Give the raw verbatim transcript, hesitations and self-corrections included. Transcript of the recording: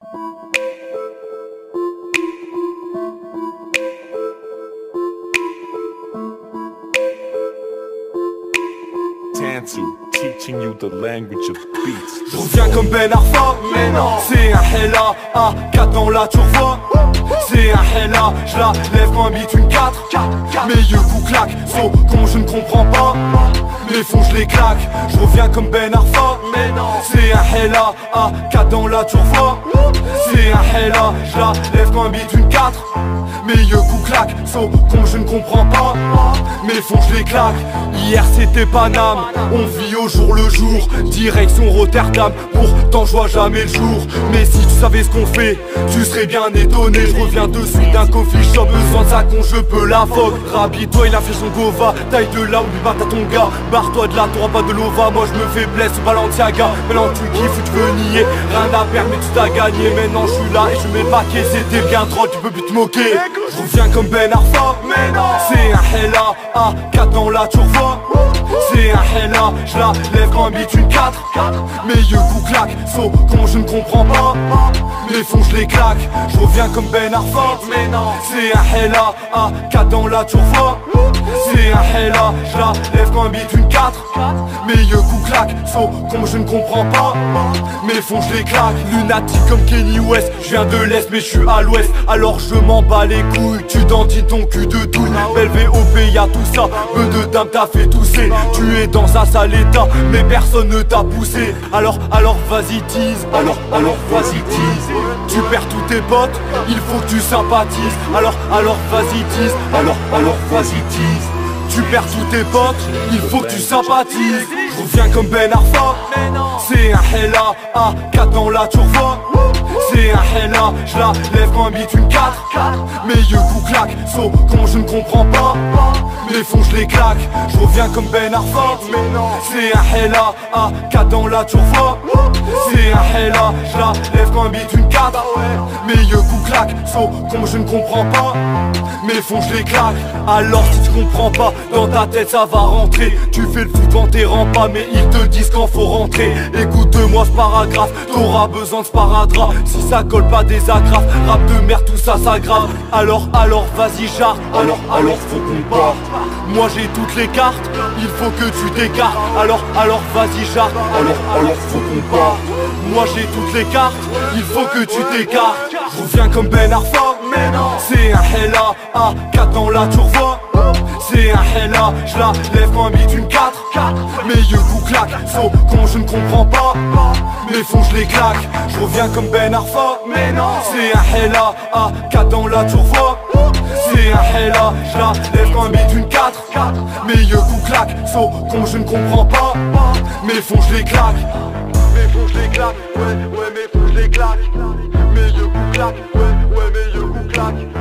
Tantu, teaching you the language of beats. Je reviens comme Ben Arfa, mais non, c'est un Hella, ah, quatre dans la turvoie. C'est un Hella, je la lève quand un beat une quatre. Mes yeux coups claquent, so con je ne comprends pas. Les fonds je les claque, je reviens comme Ben Arfa, mais non, c'est un Hella, ah, quatre dans la turvoie. C'est un Hella, je la lève quand un beat une quatre. Mes yeux coups claquent, so con je ne comprends pas. Mes fonds je les claque, hier c'était Paname. On vit au jour le jour, direction Rotterdam. Pourtant je vois jamais le jour. Mais si tu savais ce qu'on fait, tu serais bien étonné. Je reviens dessus d'un coffee shop, besoin de sa con, je peux la vogue. Rabi-toi, il a fait son gova, taille de là, oublie pas t'as ton gars. Barre-toi de là, t'auras pas de lova. Moi je me fais blesse au Balenciaga. Maintenant tu kiffes ou tu veux nier, rien à perdre mais tu t'as gagné. Maintenant je suis là et je mets le paquet, c'était bien trop, tu peux plus te moquer. Je reviens comme Ben Arfa, mais non, c'est un Hella, ah, quatre dans la turvoie. C'est un Hella, je la lève quand un beat une quatre. Mes yeux coups claquent, so con je ne comprends pas. Les fonds je les claque, je reviens comme Ben Arfa, mais non, c'est un Hella, ah, quatre dans la turvoie. C'est un Hella, je la lève quand un beat une quatre. Mes yeux coups claquent, so con je ne comprends pas. Mes fonds je les claque, lunatique comme Kenny West. Je viens de l'Est mais je suis à l'Ouest, alors je m'en bats les couilles. Tu dentis ton cul de douille, belle V O P y'a tout ça. Peu de dames t'as fait tousser, tu es dans un sale état, mais personne ne t'a poussé. Alors, alors vas-y tease, alors, alors vas-y tease. Tu perds tous tes potes, il faut que tu sympathises. Alors, alors vas-y tease, alors, alors vas-y tease. Tu perds tous tes potes, il faut que tu sympathises. Je reviens comme Ben Arfa, c'est un Hella, ah, quatre dans la turvoie. C'est un Hella, je la lève quand un beat une quatre. Mes yeux coups claquent, so con je ne comprends pas. Les fonds je les claque, je reviens comme Ben Arfa. C'est un Hella, ah, quatre dans la turvoie. C'est un Hella, je la lève quand un beat une quatre. Mes yeux coups claquent, so con je ne comprends pas. Mes fonds je les claque, alors si tu comprends pas, dans ta tête ça va rentrer. Tu fais le fou quand t'es pas, mais ils te disent quand faut rentrer. Écoute-moi ce paragraphe, t'auras besoin de sparadrap. Si ça colle pas des agrafes, rap de merde tout ça s'aggrave. Alors, alors vas-y char, alors, alors faut qu'on parte. Moi j'ai toutes les cartes, il faut que tu t'écartes. Alors, alors vas-y char, alors, alors faut qu'on parte. Moi j'ai toutes les cartes, il faut que tu t'écartes. Je reviens comme Ben Arfa, c'est un Hella, ah, quatre dans la turvoie. C'est un Hella, je la lève quand un beat une quatre. Mes yeux coups claquent, so con je ne comprends pas. Mes fonds je les claque, je reviens comme Ben Arfa. C'est un Hella, ah, quatre dans la turvoie. C'est un Hella, je la lève quand un beat une quatre. Mes yeux coups claquent, so con je ne comprends pas. Mes fonds je les claque, mes fonds je les claque, ouais, ouais, mes fonds je les claque. Mes yeux coups claquent, ouais, ouais, mes yeux coups claquent.